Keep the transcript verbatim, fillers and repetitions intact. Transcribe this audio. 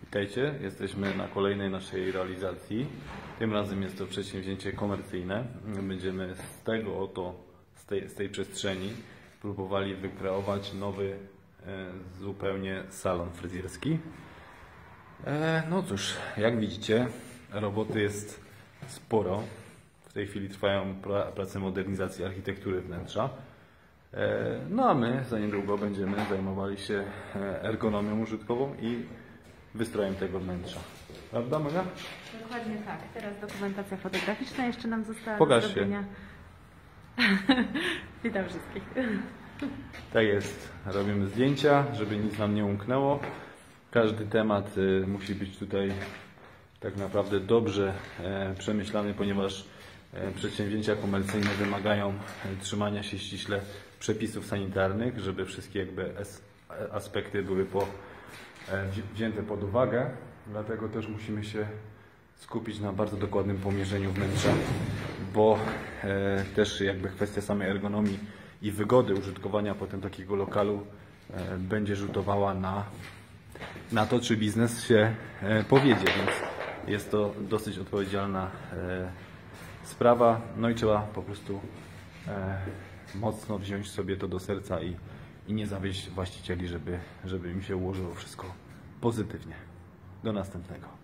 Witajcie, jesteśmy na kolejnej naszej realizacji. Tym razem jest to przedsięwzięcie komercyjne. Będziemy z tego oto, z tej, z tej przestrzeni próbowali wykreować nowy e, zupełnie salon fryzjerski. E, no cóż, jak widzicie, roboty jest sporo. W tej chwili trwają pra, prace modernizacji architektury wnętrza. E, no a my za niedługo będziemy zajmowali się ergonomią użytkową i wystrojem tego wnętrza. Prawda, Maga? Dokładnie tak. Teraz dokumentacja fotograficzna jeszcze nam została Pokaż do zrobienia. Się. Witam wszystkich. Tak jest. Robimy zdjęcia, żeby nic nam nie umknęło. Każdy temat y, musi być tutaj tak naprawdę dobrze e, przemyślany, ponieważ e, przedsięwzięcia komercyjne wymagają e, trzymania się ściśle przepisów sanitarnych, żeby wszystkie jakby es, aspekty były po wzięte pod uwagę, dlatego też musimy się skupić na bardzo dokładnym pomierzeniu wnętrza, bo e, też jakby kwestia samej ergonomii i wygody użytkowania potem takiego lokalu e, będzie rzutowała na, na to, czy biznes się e, powiedzie, więc jest to dosyć odpowiedzialna e, sprawa, no i trzeba po prostu e, mocno wziąć sobie to do serca i i nie zawieść właścicieli, żeby, żeby im się ułożyło wszystko pozytywnie. Do następnego.